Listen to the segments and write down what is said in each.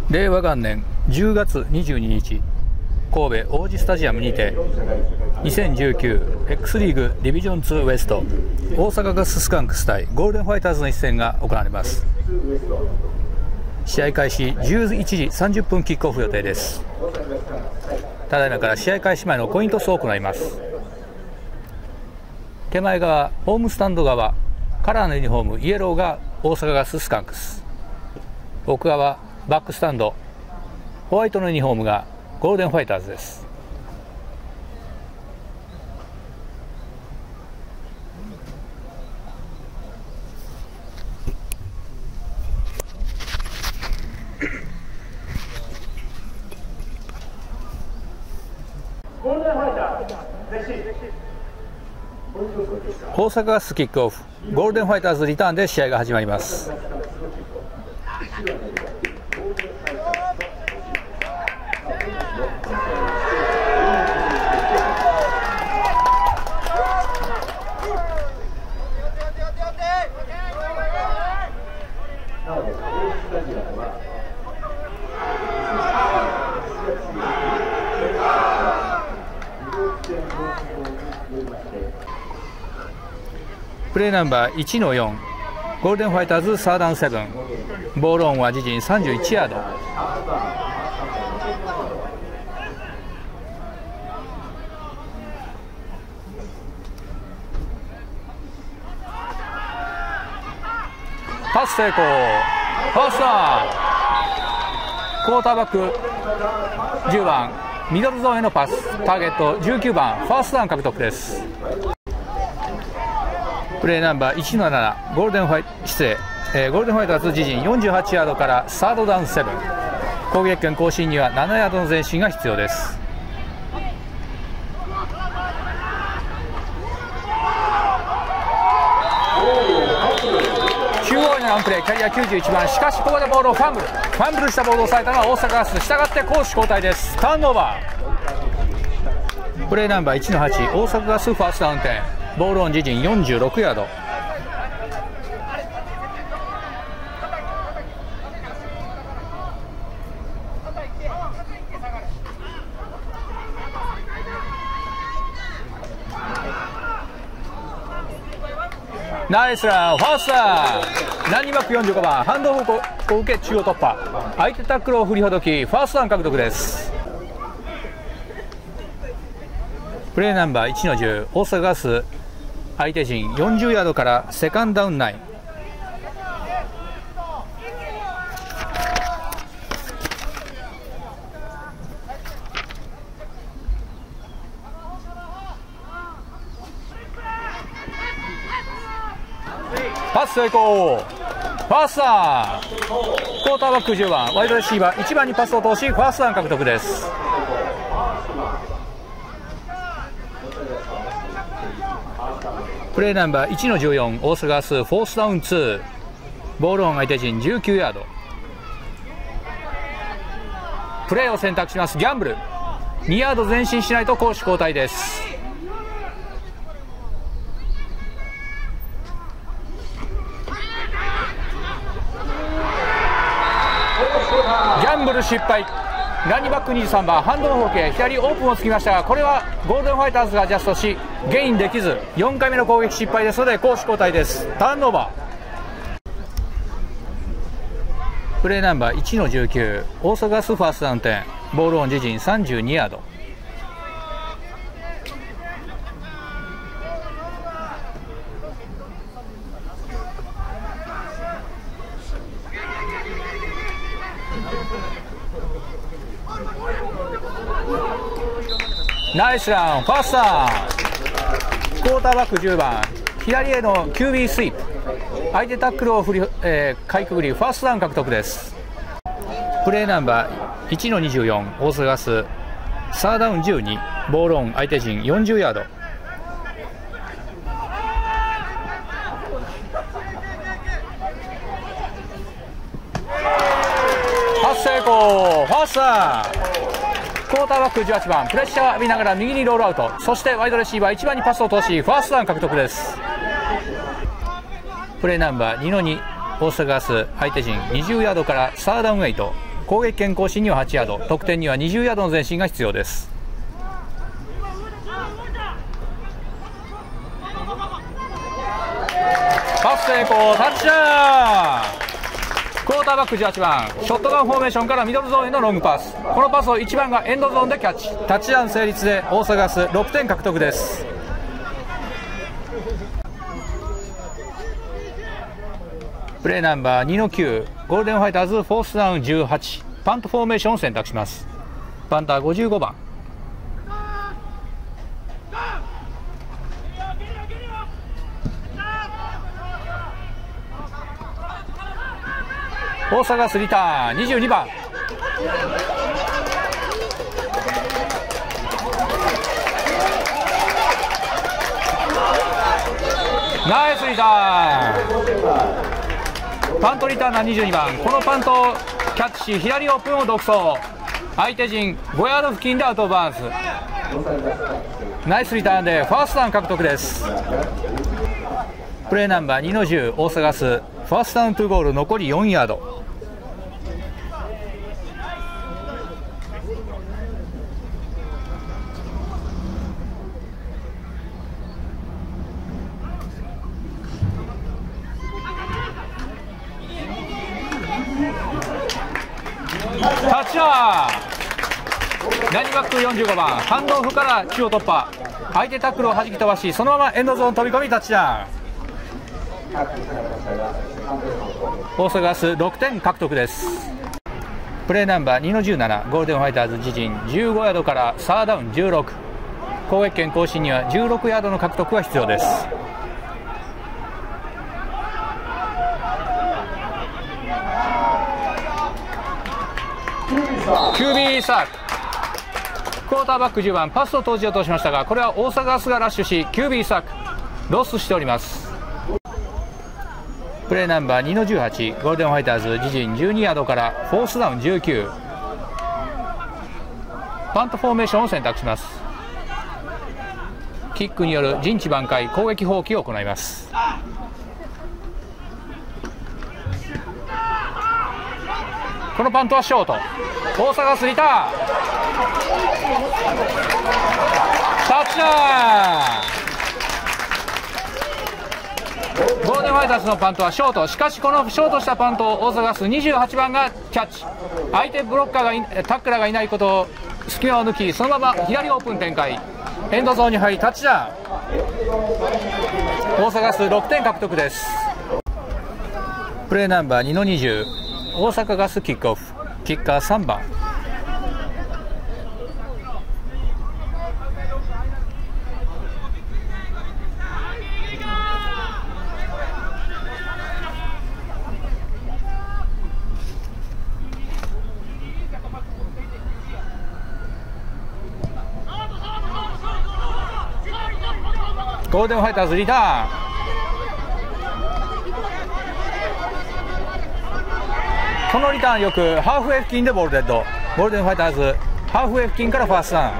令和元年10月22日、神戸王子スタジアムにて 2019X リーグディビジョン2ウエスト大阪ガススカンクス対ゴールデンファイターズの一戦が行われます。試合開始11時30分キックオフ予定です。ただいまから試合開始前のコイントスを行います。手前側ホームスタンド側、カラーのユニフォームイエローが大阪ガススカンクス、奥側バックスタンドホワイトのユニフォームがゴールデンファイターズです。大阪ガスキックオフ、ゴールデンファイターズリターンで試合が始まります。プレーナンバー 1-4 ゴールデンファイターズサーダウン7、ボールオンは自陣31ヤード。パス成功、ファーストダウン。クォーターバック10番ミドルゾーンへのパス、ターゲット19番ファーストダウン獲得です。プレーナンバー 1-7 ゴールデンファイターズ自陣48ヤードからサードダウン7、攻撃権更新には7ヤードの前進が必要です。中央へのランプレー、キャリア91番、しかしここでボールをファンブルしたボールを抑えたのは大阪ガス、したがって攻守交代です。ターンオーバー。プレーナンバー 1-8 大阪ガスファーストダウン10、ボールオン自陣46ヤード。ナイスラン、ファーストダウン。ランニングバック45番、ハンドオフを受け中央突破、相手タックルを振りほどきファーストダウン獲得です。プレーナンバー 1-10 大阪ガス相手陣40ヤードからセカンドダウン9。パス成功、ファーストダウン。クォーターバック10番ワイドレシーバー1番にパスを通しファーストダウン獲得です。プレーナンバー 1-14 大阪ガスフォースダウン2、ボールオン相手陣19ヤード。プレーを選択します。ギャンブル2ヤード前進しないと攻守交代です。ギャンブル失敗。ランニングバック23番ハンドオフを受け左オープンをつきましたが、これはゴールデンファイターズがアジャストしゲインできず4回目の攻撃失敗ですので攻守交代です。ターンオーバー。プレーナンバー 1-19 大阪ガスファーストダウン10、ボールオン自陣32ヤード。ナイスラン、ファーストダウン。クォーターバック10番左への QB スイープ、相手タックルをかいくぐりファーストダウン獲得です。プレーナンバー 1-24 大阪ガスサーダウン12、ボールオン相手陣40ヤード。パス成功、ファーストダウン。クォーターバック18番プレッシャーを浴びながら右にロールアウト、そしてワイドレシーバー1番にパスを通しファーストダウン獲得です。プレーナンバー 2-2 大阪ガス相手陣20ヤードからサーダウン8、 攻撃権更新には8ヤード、得点には20ヤードの前進が必要です。パス成功、タッチダウン。クォーターバック18番、ショットガンフォーメーションからミドルゾーンへのロングパス、このパスを1番がエンドゾーンでキャッチ、タッチダウン成立で大阪ガス6点獲得です。プレーナンバー2の9、ゴールデンファイターズフォースダウン18、パントフォーメーションを選択します。パンター55番。大阪ガスリターン22番。ナイスリターン。パントリターナー22番、このパントをキャッチし左オープンを独走、相手陣5ヤード付近でアウトオブバウンス。ナイスリターンでファーストダウン獲得です。プレーナンバー2の10、大阪ガスファーストダウン2ゴール、残り4ヤード。タッチダウン。ランニバック45番、ハンドオフから中央突破、相手タックルを弾き飛ばしそのままエンドゾーン飛び込みタッチダウン。大阪ガス6点獲得です。プレーナンバー2の17、ゴールデンファイターズ自陣15ヤードからサーダウン16、攻撃権更新には16ヤードの獲得が必要です。QB サーク、クォーターバック10番、パスを投じようとしましたがこれは大阪ガスがラッシュし QB サークロスしております。プレーナンバー2の18、ゴールデンファイターズ自陣12ヤードからフォースダウン19、パントフォーメーションを選択します。キックによる陣地挽回、攻撃放棄を行います。このパントはショート、大阪ガスリターン、タッチダウン。ゴールデンファイターズのパントはショート、しかしこのショートしたパントを大阪ガス28番がキャッチ、相手ブロッカーがタックラーがいないことを隙間を抜きそのまま左オープン展開、エンドゾーンに入りタッチダウン。大阪ガス6点獲得です。プレーナンバー2の20、大阪ガスキックオフ、キッカー3番。ゴールデンファイターズリターン。このリターンよくハーフウェイ付近でボールデッド、ゴールデンファイターズハーフウェイ付近からファーストダウン。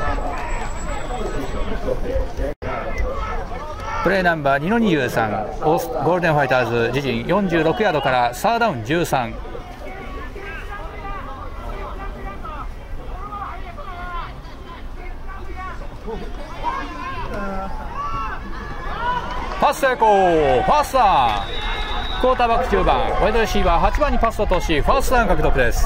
プレーナンバー2の23、ゴールデンファイターズ自陣46ヤードからサーダウン13、パス成功、ファーストダウン。クォーターバック10番、ワイドレシーバー8番にパスを通しファーストダウン獲得です。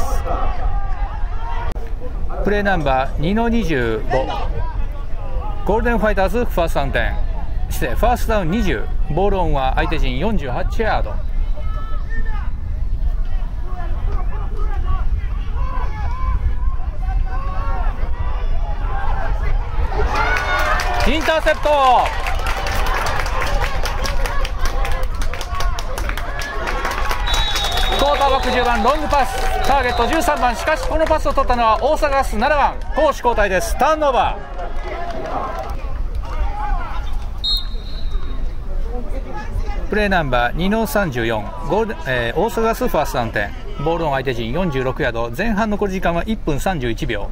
プレーナンバー2の25、ゴールデンファイターズファーストダウン10、失礼、ファーストダウン20、ボールオンは相手陣48ヤード。インターセプト。クォーターバック10番ロングパス、ターゲット13番、しかしこのパスを取ったのは大阪ガス7番、攻守交代です。ターンオーバー。プレーナンバー2の34、大阪ガスファーストダウン10、ボールオン相手陣46ヤード、前半残り時間は1分31秒。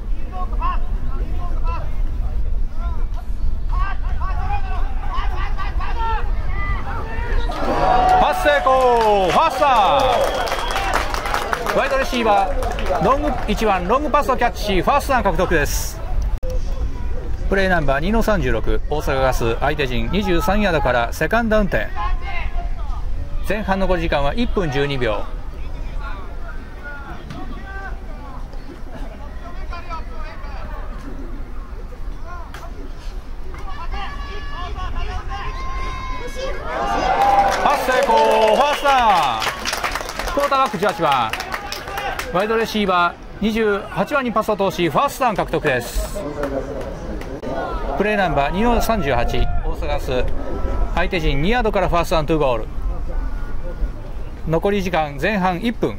パス成功、ファーストダウン。 ワイドレシーバーロング1番ロングパスをキャッチしファーストダウン獲得です。プレーナンバー2の36、大阪ガス相手陣23ヤードからセカンドダウン点。前半残り時間は1分12秒。パス成功、ファーストダウン。クォーターバック18番ワイドレシーバー28番にパスを通しファーストダウン獲得です。プレーナンバー2の38、大阪ガス相手陣2ヤードからファーストダウントゥゴール。残り時間前半1分。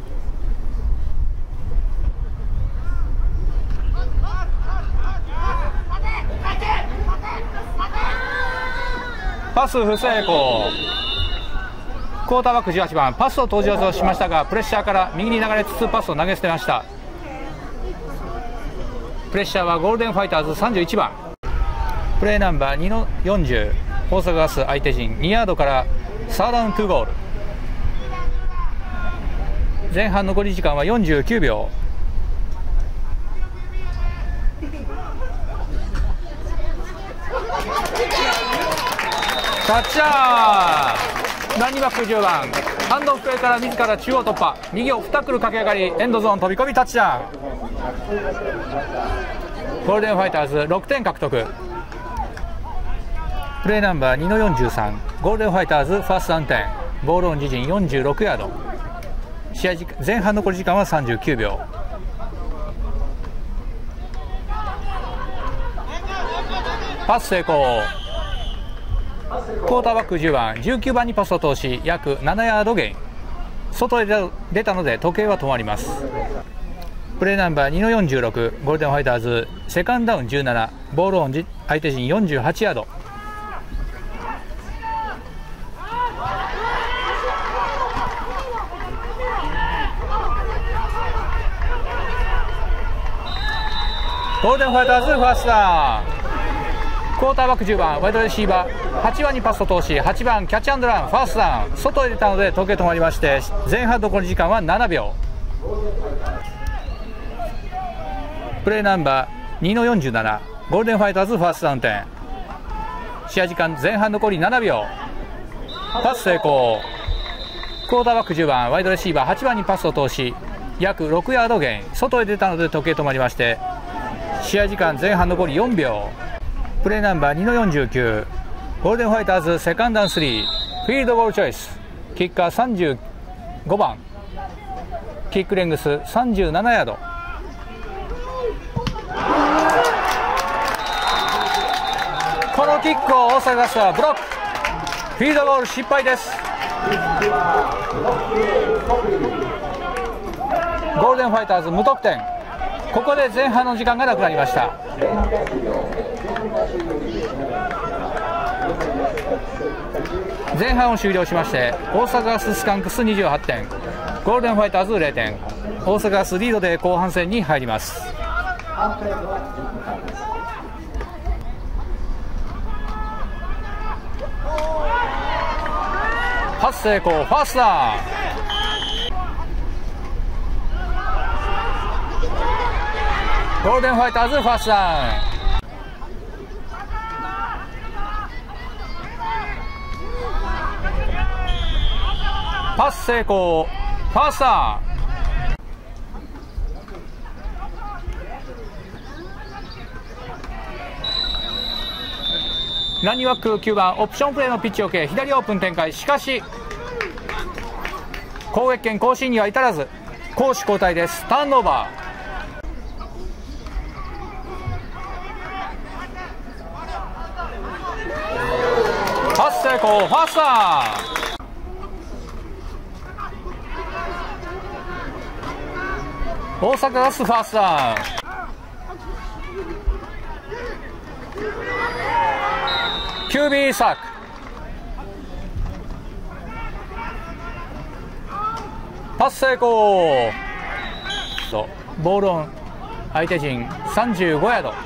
パス不成功。クォーターバック18番パスを投じようとしましたがプレッシャーから右に流れつつパスを投げ捨てました。プレッシャーはゴールデンファイターズ31番プレーナンバー2の40、大阪ガス相手陣2ヤードからサードダウン2ゴール。前半残り時間は49秒。キャッチャーランニングバック10番ハンドオフプレーから自ら中央突破、右を2タックル駆け上がりエンドゾーン飛び込みタッチダウン。ゴールデンファイターズ6点獲得。プレーナンバー2の43、ゴールデンファイターズファーストダウン点。ボールオン自陣46ヤード。試合前半残り時間は39秒。パス成功。クォーターバック10番19番にパスを通し約7ヤードゲイン。外へ出たので時計は止まります。プレーナンバー2の46、ゴールデンファイターズセカンドダウン17、ボールオン相手陣48ヤード。ゴールデンファイターズファーストダウン。クォーターバック10番ワイドレシーバー8番にパスを通し8番キャッチアンドランファーストダウン。外へ出たので時計止まりまして前半残り時間は7秒。プレーナンバー2の47、ゴールデンファイターズファーストダウン点。試合時間前半残り7秒。パス成功。クォーターバック10番ワイドレシーバー8番にパスを通し約6ヤードゲイン。外へ出たので時計止まりまして試合時間前半残り4秒。プレーナンバー2の49、ゴールデンファイターズセカンドダウン3、フィールドゴールチョイス。キッカー35番キックレングス37ヤード。このキックを大阪ガスはブロック。フィールドゴール失敗です。ゴールデンファイターズ無得点。ここで前半の時間がなくなりました。前半を終了しまして大阪ガススカンクス28点、ゴールデンファイターズ0点。大阪ガスリードで後半戦に入ります。パス成功、ファーストダウン。ゴールデンファイターズファーストダウン。パス成功、ファーストダウン。ランニングバック9番オプションプレーのピッチを受け左オープン展開。しかし攻撃権更新には至らず攻守交代です。ターンオーバー。パス成功、ファーストダウン。大阪ガスファーストダウン。QB サーク。パス成功。ボールオン相手陣35ヤード。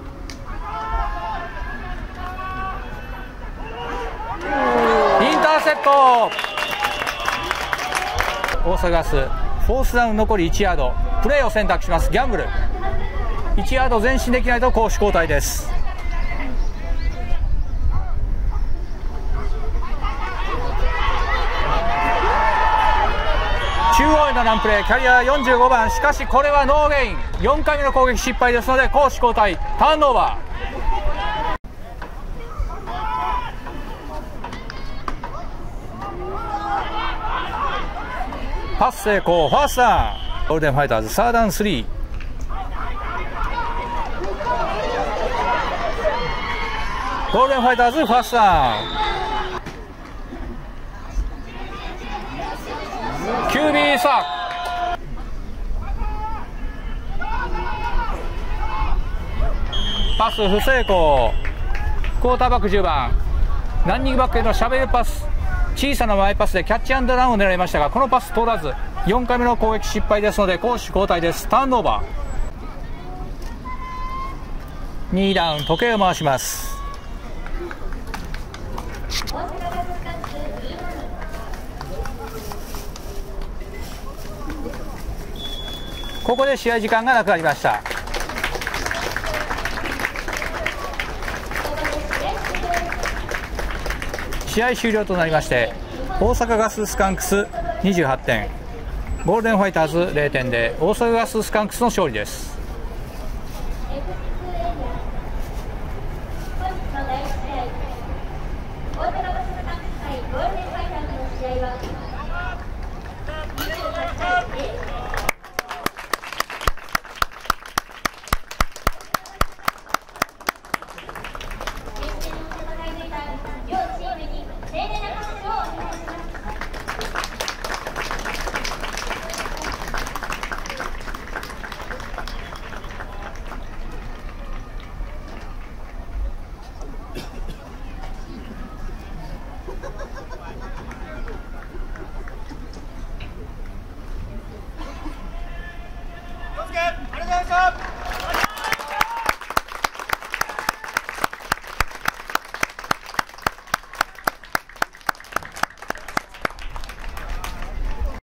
インターセセット。大阪ガスフォースダウン残り1ヤード、プレーを選択します。ギャンブル1ヤード前進できないと攻守交代です。中央へのランプレー、キャリア45番、しかしこれはノーゲイン、4回目の攻撃失敗ですので攻守交代、ターンオーバー。パス成功、ファーストダウン。ゴールデンファイターズサードダウン3。ゴールデンファイターズファーストダウン。QB サーク。パス不成功。クォーターバック10番、ランニングバックへのシャベルパス、小さなマイパスでキャッチアンドランを狙いましたが、このパス通らず、4回目の攻撃失敗ですので攻守交代です。ターンオーバー。2ダウン、時計を回します。ここで試合時間がなくなりました。試合終了となりまして、大阪ガススカンクス28点、ゴールデンファイターズ0点で大阪ガススカンクスの勝利です。